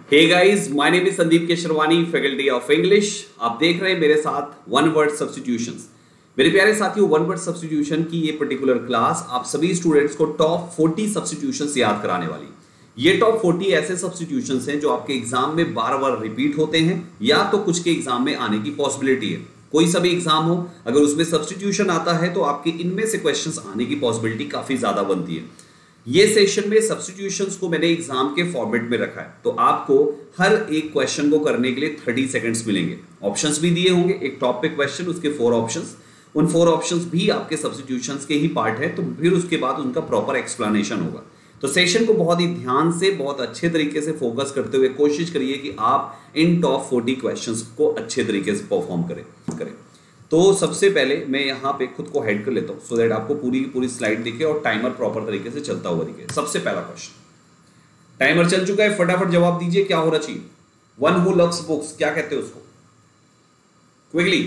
Hey guys, my name is Sandeep Kesharwani, faculty of English. आप देख रहे हैं मेरे साथ वन वर्ड सब्स्टिट्यूशंस। मेरे प्यारे साथियों, वन वर्ड सब्स्टिट्यूशन की ये पर्टिकुलर क्लास आप सभी स्टूडेंट्स को टॉप 40 सब्स्टिट्यूशंस याद कराने वाली। ये टॉप 40 ऐसे सब्स्टिट्यूशंस हैं जो आपके एग्जाम में बार बार रिपीट होते हैं या तो कुछ के एग्जाम में आने की पॉसिबिलिटी है। कोई सा भी एग्जाम हो, अगर उसमें सब्स्टिट्यूशन आता है तो आपके इनमें से क्वेश्चंस आने की पॉसिबिलिटी काफी ज्यादा बनती है। ये सेशन में सब्स्टिट्यूशंस को मैंने एग्जाम के फॉर्मेट में रखा है, तो आपको हर एक क्वेश्चन को करने के लिए 30 सेकंड्स मिलेंगे। ऑप्शंस भी दिए होंगे, एक टॉप पे क्वेश्चन, उसके 4 ऑप्शंस, उन 4 ऑप्शंस भी आपके सब्स्टिट्यूशंस के ही पार्ट है, तो फिर उसके बाद उनका प्रॉपर एक्सप्लेनेशन होगा। तो सेशन को बहुत ही ध्यान से, बहुत अच्छे तरीके से फोकस करते हुए कोशिश करिए कि आप इन टॉप 40 क्वेश्चंस को अच्छे तरीके से परफॉर्म करें। तो सबसे पहले मैं यहाँ पे खुद को हेड कर लेता हूँ, सो दैट आपको पूरी पूरी स्लाइड दिखे और टाइमर प्रॉपर तरीके से चलता हुआ दिखे। सबसे पहला क्वेश्चन, टाइमर चल चुका है, फटाफट जवाब दीजिए, क्या होना चाहिए? वन हु लव्स बुक्स, क्या कहते हैं उसको? Quickly.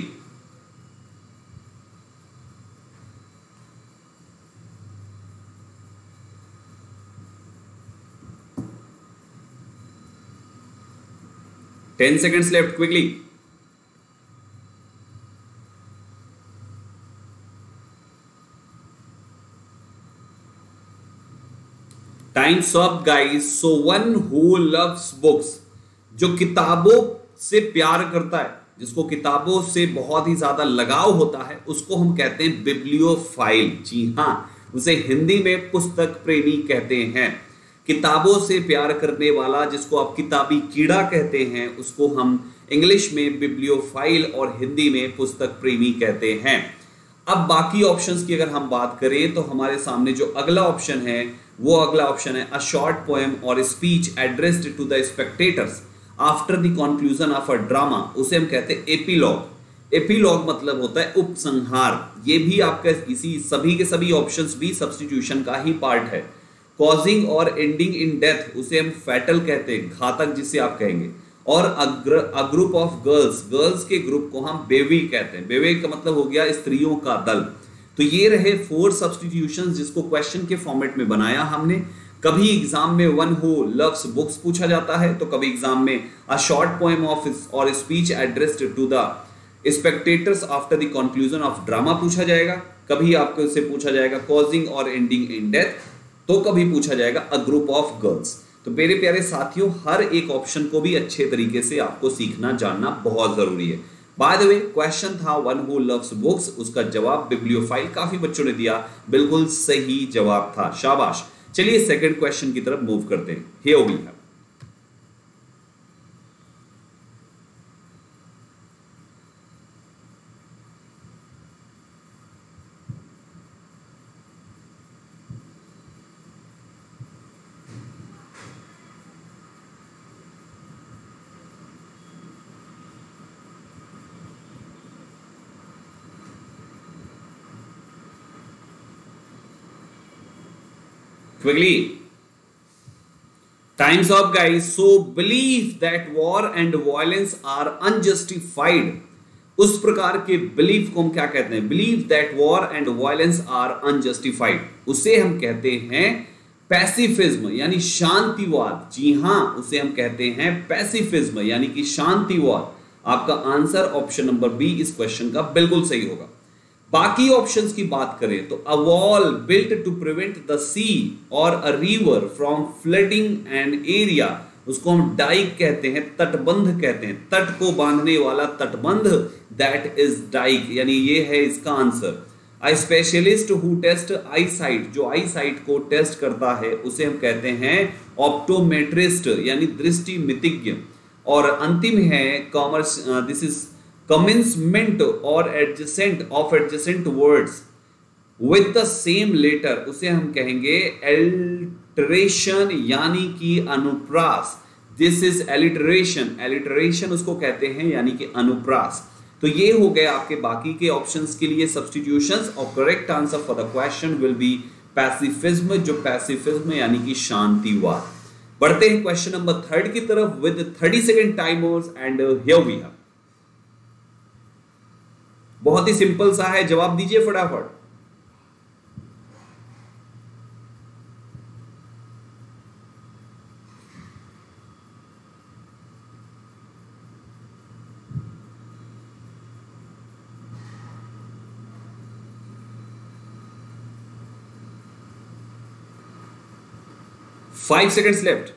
Ten seconds left, quickly. Time's up guys. So one who loves books, जो किताबों से प्यार करता है, जिसको किताबों से बहुत ही ज्यादा लगाव होता है, उसको हम कहते हैं बिब्लियोफाइल। जी हां, उसे हिंदी में पुस्तक प्रेमी कहते हैं। किताबों से प्यार करने वाला, जिसको आप किताबी कीड़ा कहते हैं, उसको हम इंग्लिश में बिब्लियोफाइल और हिंदी में पुस्तक प्रेमी कहते हैं। अब बाकी ऑप्शंस की अगर हम बात करें तो हमारे सामने जो अगला ऑप्शन है वो अगला ऑप्शन है a short poem or speech addressed to the spectators after the conclusion of a drama, उसे हम कहते हैं एपिलॉग। एपिलॉग मतलब होता है उपसंहार। ये भी आपका इसी सभी के सभी ऑप्शंस भी सब्स्टिट्यूशन का ही पार्ट है। Causing or ending in death, उसे हम फैटल कहते हैं, घातक जिसे आप कहेंगे। और a group of girls, girls के ग्रुप को हम बेवी कहते हैं। बेवी का मतलब हो गया स्त्रियों का दल। तो ये रहे 4 सब्स्टिट्यूशंस जिसको क्वेश्चन के फॉर्मेट में बनाया हमने। कभी एग्जाम में वन हु लव्स बुक्स पूछा जाता है, तो कभी एग्जाम में a short poem of or speech addressed to the spectators after the conclusion of drama पूछा जाएगा। कभी आपको इससे पूछा जाएगा causing or ending in death, तो कभी पूछा जाएगा अ ग्रुप ऑफ गर्ल्स। तो मेरे प्यारे साथियों, हर एक ऑप्शन को भी अच्छे तरीके से आपको सीखना जानना बहुत जरूरी है। बाय द वे, क्वेश्चन था वन हु लव्स बुक्स, उसका जवाब बिब्लियोफाइल। काफी बच्चों ने दिया, बिल्कुल सही जवाब था, शाबाश। चलिए सेकंड क्वेश्चन की तरफ मूव करते हैं। Here we have, quickly, time's up guys. So believe that war and violence are unjustified, उस प्रकार के बिलीफ को हम क्या कहते हैं? Believe that war and violence are unjustified, उसे हम कहते हैं पैसिफिज्म यानी शांतिवाद। जी हां, उसे हम कहते हैं पैसिफिज्म यानी कि शांतिवाद। आपका आंसर ऑप्शन नंबर बी इस क्वेश्चन का बिल्कुल सही होगा। बाकी ऑप्शंस की बात करें तो a wall built to prevent the sea or a river from flooding an area, उसको हम डाइक कहते हैं, तटबंध कहते हैं। तट को बांधने वाला तटबंध, दैट इज डाइक, यानी ये है इसका आंसर। A specialist who test eyesight, जो आई साइट को टेस्ट करता है, उसे हम कहते हैं ऑप्टोमेट्रिस्ट यानी दृष्टि मितिज्ञ। और अंतिम है commerce, this is commencement or adjacent of adjacent words with the same letter, उसे हम कहेंगे alliteration यानी कि अनुप्रास। This is alliteration, alliteration उसको कहते हैं यानी कि अनुप्रास। तो ये हो गए आपके बाकी के ऑप्शंस के लिए सब्स्टिट्यूशंस, और correct answer for the question will be pacifism, जो पैसिफिज्म यानी कि शांतिवाद। बढ़ते हैं क्वेश्चन नंबर 3 की तरफ with 30 second timers and here we have. बहुत ही सिंपल सा है, जवाब दीजिए फटाफट। 5 seconds left.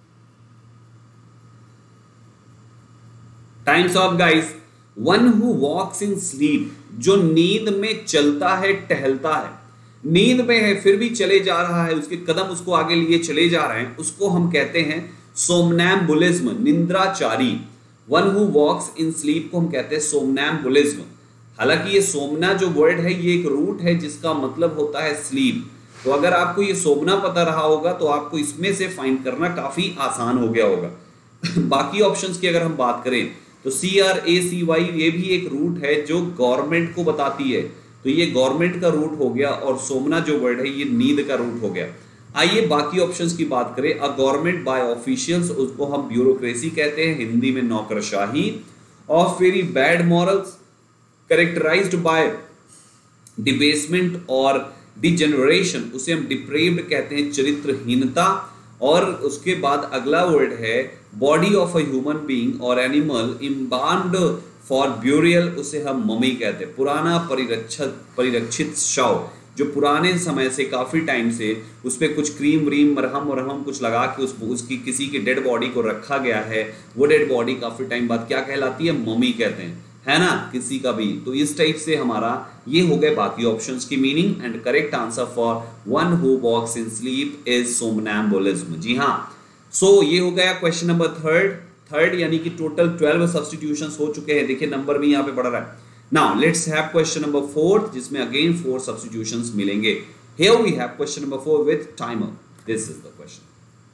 Time's up guys. One who walks in sleep, जो नींद में चलता है, टहलता है, नींद में है फिर भी चले जा रहा है, उसके कदम उसको आगे लिए चले जा रहे हैं, उसको हम कहते हैं सोमनैम्बुलिज्म, निंद्राचारी। One who walks in sleep को हम कहते हैं सोमनैम्बुलिज्म। हालांकि ये सोमना जो वर्ड है ये एक रूट है जिसका मतलब होता है स्लीप। तो अगर आपको ये सोमना पता रहा होगा तो आपको इसमें से फाइंड करना काफी आसान हो गया होगा। बाकी ऑप्शंस की अगर हम बात करें तो CRACY ये भी एक रूट है जो गवर्नमेंट को बताती है, तो ये गवर्नमेंट का रूट हो गया, और सोमना जो वर्ड है ये नींद का रूट हो गया। आइए बाकी ऑप्शंस की बात करें। अ गवर्नमेंट बाय ऑफिशियल्स, उसको हम ब्यूरोक्रेसी कहते हैं, हिंदी में नौकरशाही। Of very bad morals, characterised by debasement or degeneration, उसे हम डिप्रेव्ड कहते हैं, चरित्रहीनता। और उसके बाद अगला वर्ड है body of a human being or animal embalmed for burial, उसे हम मम्मी कहते हैं, पुराना परिरक्षित शव, जो पुराने समय से काफी टाइम से उस पर कुछ क्रीम व्रीम मरहम वरहम कुछ लगा के उसकी किसी की डेड बॉडी को रखा गया है, वो डेड बॉडी काफी टाइम बाद क्या कहलाती है, मम्मी कहते हैं, है ना, किसी का भी। तो इस टाइप से हमारा ये हो गए बाकी ऑप्शंस की meaning. And correct answer for one who walks in sleep is somnambulism. जी हाँ, सो ये हो गया क्वेश्चन नंबर थर्ड, यानी कि टोटल 12 सब्स्टिट्यूशंस हो चुके हैं। देखिए नंबर भी यहाँ पे बढ़ रहा है। Now let's have question number 4 जिसमें अगेन 4 सब्स्टिट्यूशंस मिलेंगे। Here we have question number 4 with timer. This is the question.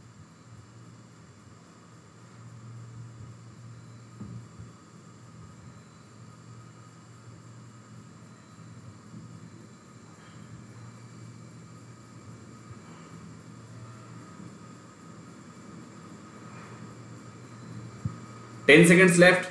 Ten seconds left.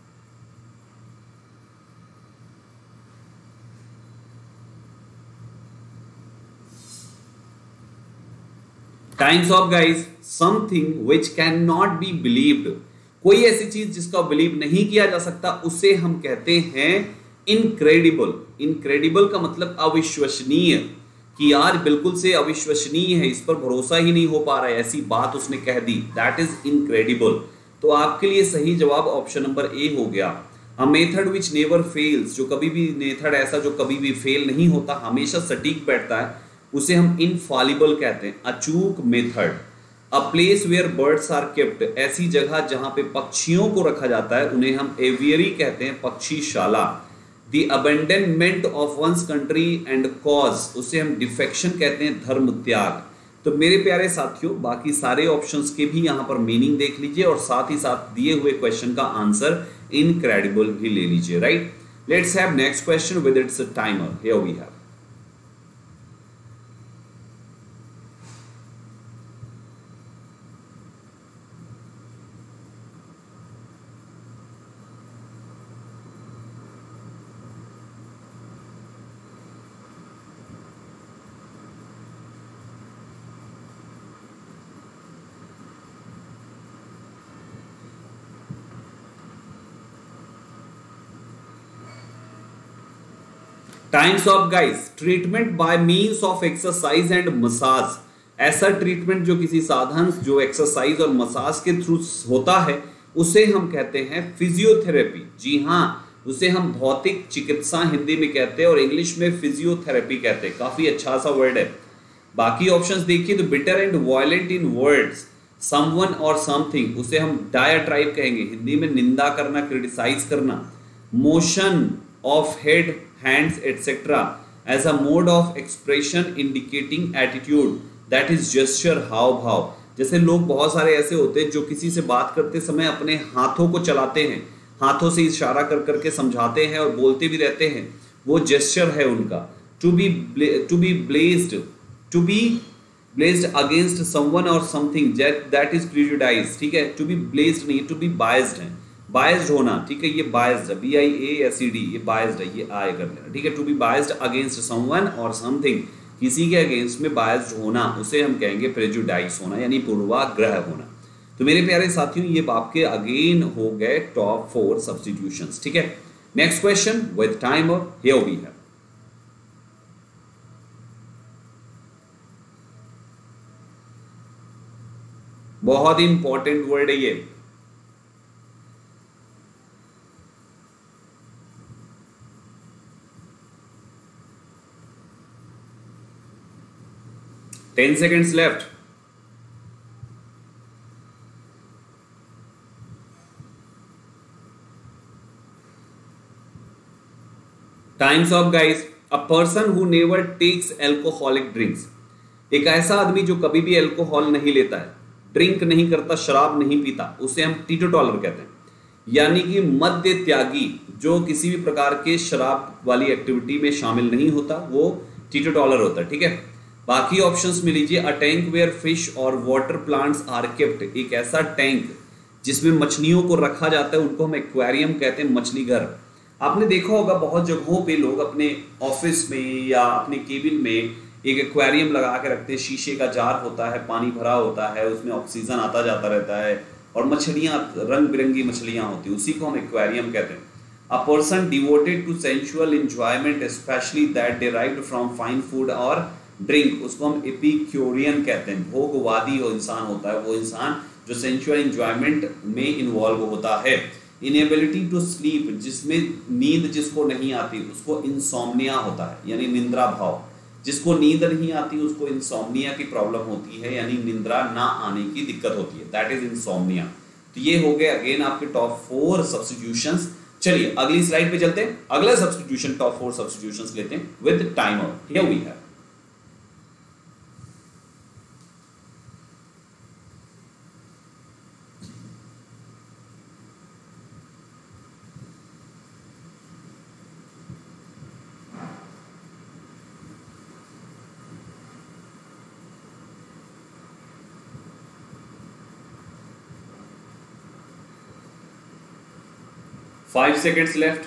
Time's up guys. Something which cannot be believed. कोई ऐसी चीज जिसका बिलीव नहीं किया जा सकता उसे हम कहते हैं इनक्रेडिबल। इनक्रेडिबल का मतलब अविश्वसनीय, कि यार बिल्कुल से अविश्वसनीय है, इस पर भरोसा ही नहीं हो पा रहा है, ऐसी बात उसने कह दी, दैट इज इनक्रेडिबल। तो आपके लिए सही जवाब ऑप्शन नंबर ए हो गया। A method which never fails, जो कभी भी मेथड ऐसा जो कभी भी फेल नहीं होता, हमेशा सटीक बैठता है, उसे हम इनफॉलिबल कहते हैं, अचूक method. A place where birds are kept, ऐसी जगह जहां पे पक्षियों को रखा जाता है उन्हें हम एवियरी कहते हैं, पक्षीशाला। The abandonment of one's country and cause, उसे हम डिफेक्शन कहते हैं, धर्म त्याग। तो मेरे प्यारे साथियों बाकी सारे ऑप्शंस के भी यहां पर मीनिंग देख लीजिए और साथ ही साथ दिए हुए क्वेश्चन का आंसर इनक्रेडिबल भी ले लीजिए, right. Let's have next question with its timer. Here we have times off guys. Treatment by means of exercise and massage, ऐसा ट्रीटमेंट जो किसी साधन जो एक्सरसाइज और मसाज के थ्रू होता है उसे हम कहते हैं फिजियोथेरेपी। जी हाँ, उसे हम भौतिक चिकित्सा हिंदी में कहते हैं और इंग्लिश में फिजियोथेरेपी कहते हैं। काफी अच्छा सा वर्ड है। बाकी ऑप्शंस देखिए तो bitter and violent in words, someone or something, उसे हम डायाट्राइब कहेंगे, हिंदी में निंदा करना, क्रिटिसाइज करना। Motion of head, hands etc as a mode of expression indicating attitude, that is gesture, हाव भाव। जैसे लोग बहुत सारे ऐसे होते हैं जो किसी से बात करते समय अपने हाथों को चलाते हैं, हाथों से इशारा कर करके समझाते हैं और बोलते भी रहते हैं, वो जेस्चर है उनका। To be blessed against someone or something that is prejudice, ठीक है। टू बी ब्लेस्ड नहीं, टू बी बायस्ड है, बायस्ड होना, ठीक है, ये बायस्ड है, BIASED, ये बायस्ड है, ये आय कर लेना, ठीक है। To be biased against someone or something, किसी के अगेंस्ट में बायस्ड होना, उसे हम कहेंगे प्रेजुडाइज होना, यानी पूर्वाग्रह होना। तो मेरे प्यारे साथियों ये आपके अगेन हो गए टॉप 4 सब्स्टिट्यूशंस, ठीक है। Next question with timer, here we have बहुत ही इंपॉर्टेंट वर्ड है ये। Ten seconds left. Times off guys. A person who never takes alcoholic drinks, एक ऐसा आदमी जो कभी भी एल्कोहल नहीं लेता है, ड्रिंक नहीं करता, शराब नहीं पीता, उसे हम टीटोटॉलर कहते हैं। यानी कि मद्य त्यागी, जो किसी भी प्रकार के शराब वाली एक्टिविटी में शामिल नहीं होता, वो टीटोटॉलर होता है। ठीक है, बाकी ऑप्शंस में लीजिए। A tank where fish or water plants are kept, एक ऐसा टैंक जिसमें मछलियों को रखा जाता है, उनको हम एक्वेरियम कहते हैं, मछली घर। आपने देखा होगा बहुत जगहों पे लोग अपने ऑफिस में या अपने केबिन में एक एक्वेरियम लगा के रखते हैं, शीशे का जार होता है, पानी भरा होता है, उसमें ऑक्सीजन आता जाता रहता है और मछलियां, रंग बिरंगी मछलियां होती है, उसी को हम एक्वेरियम कहते हैं। A person devoted to sensual enjoyment especially that derived from fine food or drink, उसको हम एपिक्यूरियन कहते हैं। भोगवादी वो इंसान होता है, वो इंसान जो सेंसुअल एंजॉयमेंट में इन्वॉल्व होता है। इनएबिलिटी टू स्लीप, जिसमें नींद जिसको नहीं आती उसको इंसोम्निया होता है, यानी निंद्रा भाव। जिसको नींद नहीं आती उसको इंसोम्निया की प्रॉब्लम होती है, यानी निंद्रा ना आने की दिक्कत होती है, दैट इज इंसोम्निया। तो ये हो गए अगेन आपके टॉप 4 सब्स्टिट्यूशंस। चलिए अगली स्लाइड पे चलते हैं। अगला सब्स्टिट्यूशन, टॉप 4 सब्स्टिट्यूशंस लेते हैं with timer. Here we have 5 seconds left.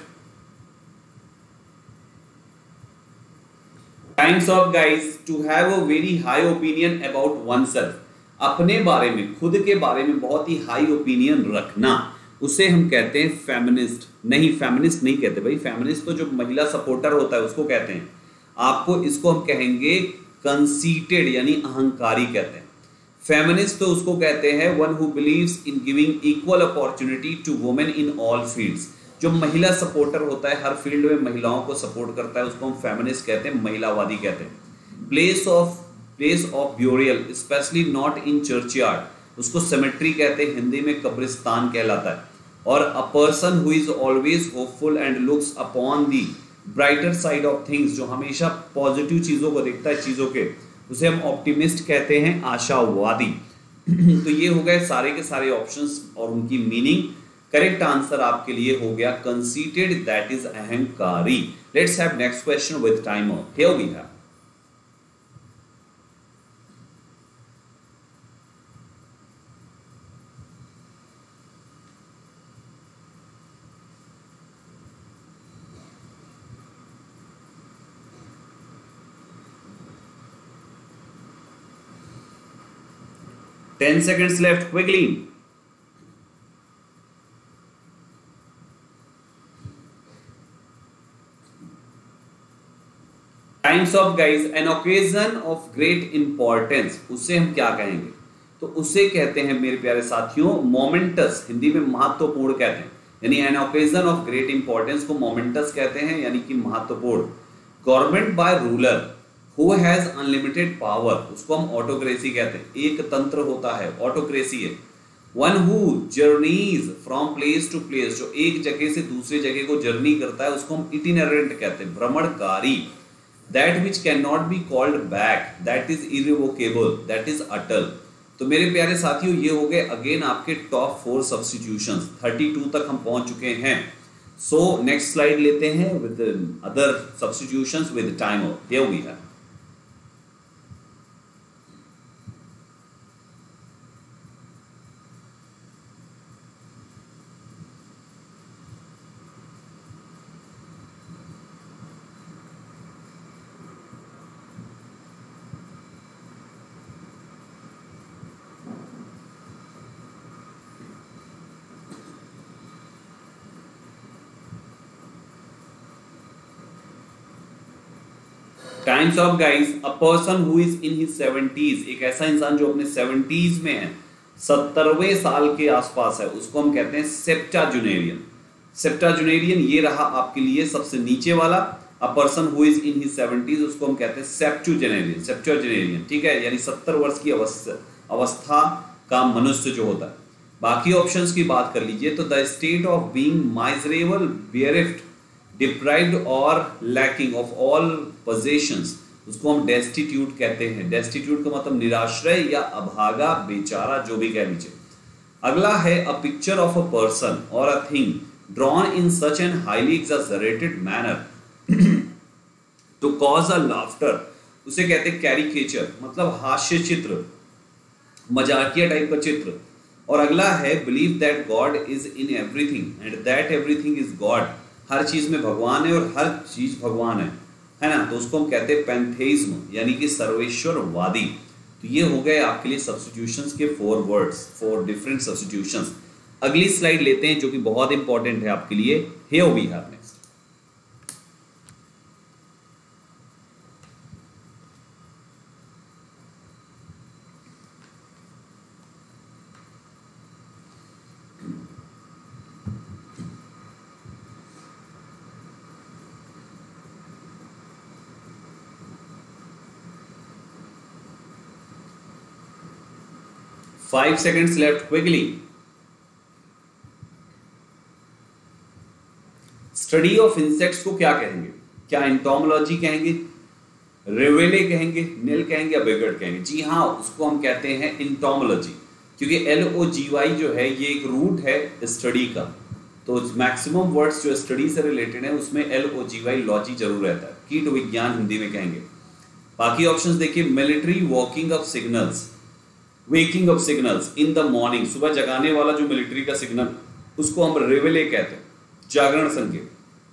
Times up guys to have a very high opinion about oneself. अपने बारे में, खुद के बारे में बहुत ही हाई ओपिनियन रखना, उसे हम कहते हैं फेमिनिस्ट। नहीं, फेमिनिस्ट नहीं कहते भाई, फेमिनिस्ट तो जो महिला सपोर्टर होता है उसको कहते हैं। आपको इसको हम कहेंगे कंसीटेड, यानी अहंकारी कहते हैं। फेमिनिस्ट तो उसको कहते हैं one who believes in giving equal opportunity to women in all fields. जो महिला सपोर्टर होता है, हर फील्ड में महिलाओं को सपोर्ट करता है, उसको हम फेमिनिस्ट कहते हैं, महिलावादी कहते हैं। Place of burial especially not in churchyard, उसको सेमेट्री कहते हैं, हिंदी में कब्रिस्तान कहलाता है। और a person who is always hopeful and looks upon the brighter side of things, जो हमेशा पॉजिटिव चीजों को देखता है, चीजों के, उसे हम ऑप्टिमिस्ट कहते हैं, आशावादी। तो ये हो गए सारे के सारे ऑप्शंस और उनकी मीनिंग। करेक्ट आंसर आपके लिए हो गया कंसीटेड, दैट इज अहंकारी। Let's have next question with timer. Here we have 10 seconds left, quickly. Times off guys, an occasion of great importance, उससे हम क्या कहेंगे? तो उसे कहते हैं मेरे प्यारे साथियों मोमेंटस, हिंदी में महत्वपूर्ण कहते हैं, यानी an occasion of great importance को मोमेंटस कहते हैं, यानी कि महत्वपूर्ण। Government by ruler who has unlimited power, उसको हम ऑटोक्रेसी कहते हैं, एक तंत्र होता है, ऑटोक्रेसी है। One who journeys from place to place, जो एक जगह से दूसरी जगह को जर्नी करता है, उसको हम इटिनरेंट कहते हैं, भ्रमणकारी। That which cannot be called back, that is irrevocable, that is अटल। तो मेरे प्यारे साथियों ये हो गए अगेन आपके टॉप 4 सब्स्टिट्यूशंस। 32 तक हम पहुंच चुके हैं। सो नेक्स्ट स्लाइड लेते हैं with other substitutions with timer. Here we have times off guys, a person who is in his 70s, एक ऐसा इंसान जो अपने 70s में है, 70वें साल के आसपास है उसको हम कहते हैं सेप्टाजुनेरियन। सेप्टाजुनेरियन ये रहा आपके लिए सबसे नीचे वाला। A person who is in his 70s उसको हम कहते हैं सेप्टुजेनेरियन। सेप्टुजेनेरियन ठीक है, यानी 70 वर्ष की अवस्था का मनुष्य जो होता है। बाकी ऑप्शंस की बात कर लीजिए तो the state of being miserable, barefoot, deprived or lacking of all possessions उसको हम डेस्टिट्यूट कहते हैं। डेस्टिट्यूट का मतलब निराश्रय या अभागा, बेचारा, जो भी कह लीजिए। अगला है a picture of a person or a thing drawn in such a highly exaggerated manner to cause a laughter, उसे कहते हैं कैरिकेचर, मतलब हास्य चित्र, मजाकिया टाइप का चित्र। और अगला है believe that God is in everything and that everything is God, हर चीज में भगवान है और हर चीज भगवान है ना, तो उसको हम कहते हैं पैंथेइज्म, यानी कि सर्वेश्वरवादी। तो ये हो गए आपके लिए सब्स्टिट्यूशंस के 4 वर्ड्स, 4 डिफरेंट सब्स्टिट्यूशंस। अगली स्लाइड लेते हैं जो कि बहुत इंपॉर्टेंट है आपके लिए। Here we have next. Five seconds left, quickly. Study of insects को क्या कहेंगे? क्या एंटोमोलॉजी कहेंगे, रेवेले कहेंगे, नेल कहेंगे या बिगड़ कहेंगे? जी हाँ, उसको हम कहते हैं एंटोमोलॉजी, क्योंकि LOGY जो है ये एक रूट है स्टडी का। तो मैक्सिमम वर्ड्स जो स्टडी से रिलेटेड है उसमें LOGY लॉजी जरूर रहता है। कीट विज्ञान हिंदी में कहेंगे। बाकी ऑप्शंस देखिए, military walking of signals, waking of signals in the morning, सुबह जगाने वाला जो मिलिट्री का सिग्नल उसको हम रेवेले कहते हैं, जागरण संकेत।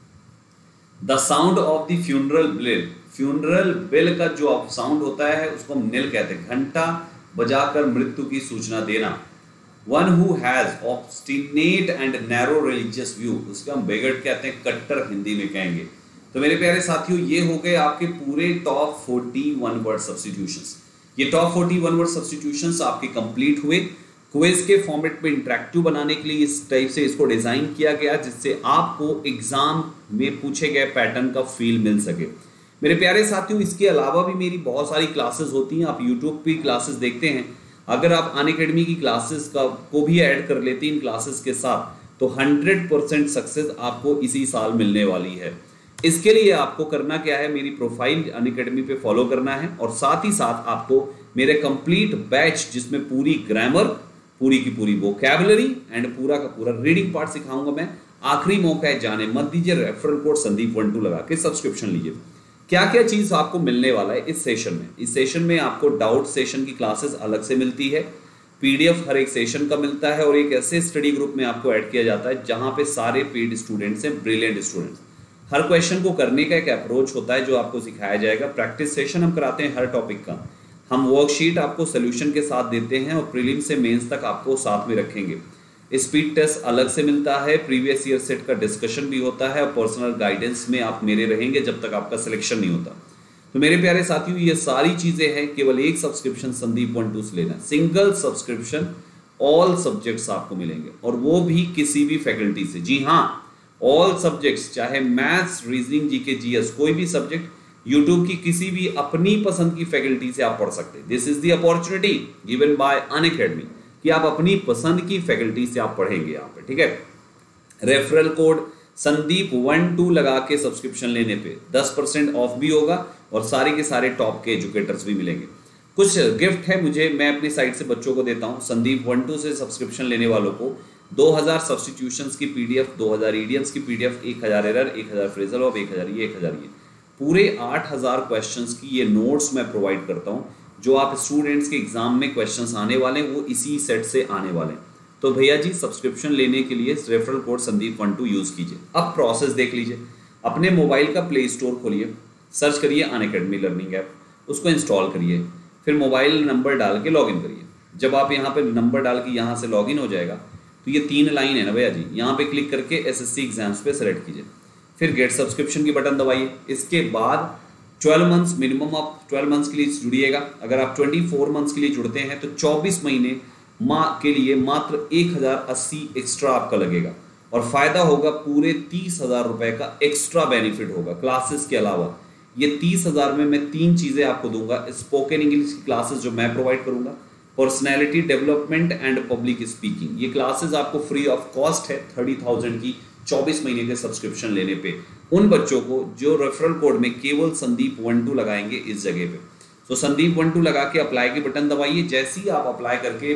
The sound of the funeral bell, funeral bell का जो साउंड होता है उसको हम नेल कहते हैं, घंटा बजाकर मृत्यु की सूचना देना। One who has obstinate and narrow religious view, उसका हम बेगट कहते हैं, कट्टर हिंदी में कहेंगे। तो मेरे प्यारे साथियों, ये हो गए आपके पूरे टॉप 41 वर्ड सब्स्टिट्यूशंस। ये टॉप 41 वर्ड सब्स्टिट्यूशंस आपके कंप्लीट हुए। क्विज के फॉर्मेट में इंटरेक्टिव बनाने के लिए इस टाइप से इसको डिजाइन किया गया जिससे आपको एग्जाम में पूछे गए पैटर्न का फील मिल सके। मेरे प्यारे साथियों, इसके अलावा भी मेरी बहुत सारी क्लासेस होती हैं। आप यूट्यूब पे क्लासेस देखते हैं, अगर आप अनअकैडमी की क्लासेस को भी ऐड कर लेते हैं इन क्लासेस के साथ तो 100% सक्सेस आपको इसी साल मिलने वाली है। इसके लिए आपको करना क्या है, मेरी प्रोफाइल अनअकैडमी पे फॉलो करना है और साथ ही साथ आपको मेरे कंप्लीट बैच जिसमें पूरी ग्रामर, पूरी की पूरी वोकैबुलरी एंड पूरा का पूरा रीडिंग पार्ट सिखाऊंगा मैं। आखिरी मौका है, जाने मत दीजिए, रेफरल कोड संदीप12 लगा के सब्सक्रिप्शन लीजिए। क्या क्या चीज आपको मिलने वाला है इस सेशन में? इस सेशन में आपको डाउट सेशन की क्लासेस अलग से मिलती है, PDF हर एक सेशन का मिलता है और एक ऐसे स्टडी ग्रुप में आपको ऐड किया जाता है जहां पे सारे पेड स्टूडेंट्स हैं, ब्रिलियंट स्टूडेंट्स। हर क्वेश्चन को करने का एक अप्रोच होता है जो आपको सिखाया जाएगा। प्रैक्टिस सेशन हम कराते हैं हर टॉपिक का। हम वर्कशीट आपको सोल्यूशन के साथ देते हैं और प्रीलिम से मेंस तक आपको साथ में रखेंगे। स्पीड टेस्ट अलग से मिलता है, प्रीवियस ईयर सेट का डिस्कशन भी होता है और पर्सनल गाइडेंस में आप मेरे रहेंगे जब तक आपका सिलेक्शन नहीं होता। तो मेरे प्यारे साथियों, ये सारी चीजें हैं, केवल एक सब्सक्रिप्शन संदीप12 से लेना, सिंगल सब्सक्रिप्शन, ऑल सब्जेक्ट्स आपको मिलेंगे और वो भी किसी भी फैकल्टी से। जी हाँ, ऑल सब्जेक्ट्स, चाहे मैथ्स, रीजनिंग, जीके, जीएस, कोई भी सब्जेक्ट यूट्यूब की किसी भी अपनी पसंद की फैकल्टी से आप पढ़ सकते हैं। This is the opportunity given by Unacademy कि आप अपनी पसंद की फैकल्टी से आप पढ़ेंगे यहाँ पे, ठीक है। रेफरल कोड संदीप12 लगा के सब्सक्रिप्शन लेने पे 10% ऑफ भी होगा और सारे के सारे टॉप के एजुकेटर्स भी मिलेंगे। कुछ गिफ्ट है मुझे, मैं अपनी साइट से बच्चों को देता हूँ। संदीप12 से सब्सक्रिप्शन लेने वालों को 2000 सब्स्टिट्यूशंस की PDF, 2000 ईडियम्स की PDF, 1000 एरर, 1000 फ्रेजल ऑफ, 1000 ये पूरे 8000 क्वेश्चंस की ये नोट्स मैं प्रोवाइड करता हूँ जो आप स्टूडेंट्स के एग्जाम में क्वेश्चंस आने वाले हैं वो इसी सेट से आने वाले हैं। तो भैया जी, सब्सक्रिप्शन लेने के लिए रेफरल कोड संदीप12 यूज कीजिए। अब प्रोसेस देख लीजिए। अपने मोबाइल का प्ले स्टोर खोलिए, सर्च करिए अनअकैडमी लर्निंग ऐप, उसको इंस्टॉल करिए, फिर मोबाइल नंबर डाल के लॉगिन करिए। जब आप यहाँ पे नंबर डाल के यहाँ से लॉगिन हो जाएगा तो ये 3 लाइन है ना भैया जी, यहाँ पे क्लिक करके SSC एग्जाम्स पे सेलेक्ट कीजिए, फिर गेट सब्सक्रिप्शन की बटन दबाइए। इसके बाद 12 मंथ्स, मिनिमम आप 12 मंथ्स के लिए जुड़िएगा। अगर आप 24 मंथ्स के लिए जुड़ते हैं तो 24 महीने के लिए मात्र 1080 एक्स्ट्रा आपका लगेगा और फायदा होगा पूरे 30,000 रुपए का एक्स्ट्रा बेनिफिट होगा क्लासेस के अलावा। ये 30,000 में मैं 3 चीजें आपको दूंगा। स्पोकन इंग्लिश की क्लासेस जो मैं प्रोवाइड करूंगा, personality development and public speaking, ये क्लासेस आपको फ्री ऑफ कॉस्ट है 30,000 की 24 महीने के सब्सक्रिप्शन लेने पे, उन बच्चों को जो रेफरल कोड में केवल संदीप 12 लगाएंगे इस जगह पे। तो संदीप 12 लगा के अप्लाई के बटन दबाइए। जैसे ही आप अप्लाई करके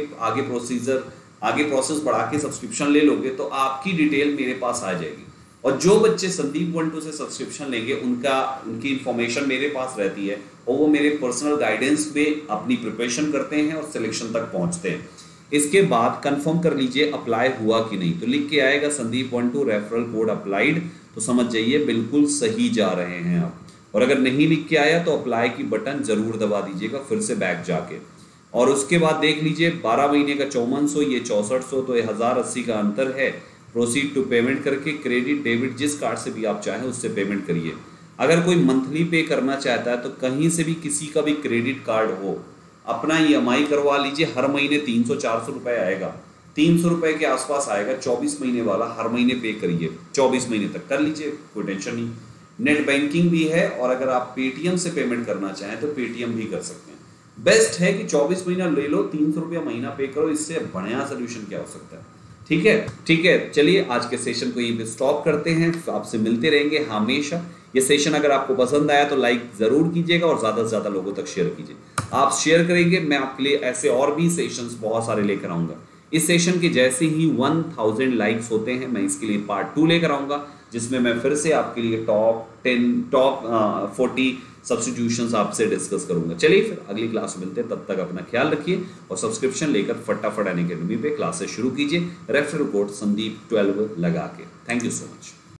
आगे प्रोसेस बढ़ा के सब्सक्रिप्शन ले लोगे तो आपकी डिटेल मेरे पास आ जाएगी। और जो बच्चे संदीप 12 से सब्सक्रिप्शन लेंगे उनकी इंफॉर्मेशन मेरे पास रहती है और वो मेरे पर्सनल गाइडेंस में अपनी प्रिपरेशन करते हैं और सिलेक्शन तक पहुंचते हैं। इसके बाद कंफर्म कर लीजिए अप्लाई हुआ कि नहीं, तो लिख के आएगा संदीप 12 रेफरल कोड अप्लाइड, तो समझ जाइए बिल्कुल सही जा रहे हैं आप। और अगर नहीं लिख के आया तो अप्लाई की बटन जरूर दबा दीजिएगा फिर से बैक जाके। और उसके बाद देख लीजिए 12 महीने का 5400, ये 6400, तो ये 1080 का अंतर है। प्रोसीड टू पेमेंट करके क्रेडिट डेबिट जिस कार्ड से भी आप चाहें उससे पेमेंट करिए। अगर कोई मंथली पे करना चाहता है तो कहीं से भी किसी का भी क्रेडिट कार्ड हो, अपना EMI करवा लीजिए। हर महीने 300-400 रुपए आएगा, 300 रुपए के आसपास आएगा। 24 महीने वाला हर महीने पे करिए, 24 महीने तक कर लीजिए, कोई टेंशन नहीं। नेट बैंकिंग भी है और अगर आप पेटीएम से पेमेंट करना चाहें तो पेटीएम भी कर सकते हैं। बेस्ट है कि 24 महीना ले लो, 300 रुपया महीना पे करो, इससे बढ़िया सोल्यूशन क्या हो सकता है। ठीक है, चलिए आज के सेशन को यहीं पे स्टॉप करते हैं। आपसे मिलते रहेंगे हमेशा। ये सेशन अगर आपको पसंद आया तो लाइक जरूर कीजिएगा और ज्यादा से ज्यादा लोगों तक शेयर कीजिए। आप शेयर करेंगे मैं आपके लिए ऐसे और भी सेशंस बहुत सारे लेकर आऊंगा। इस सेशन के जैसे ही 1000 लाइक्स होते हैं मैं इसके लिए पार्ट 2 लेकर आऊंगा, जिसमें मैं फिर से आपके लिए टॉप 40 सब्स्टिट्यूशंस आपसे डिस्कस करूंगा। चलिए फिर अगली क्लास में मिलते हैं, तब तक अपना ख्याल रखिए और सब्सक्रिप्शन लेकर फटाफट अनअकैडमी पे क्लासेस शुरू कीजिए रेफरल कोड संदीप 12 लगा के। Thank you so much.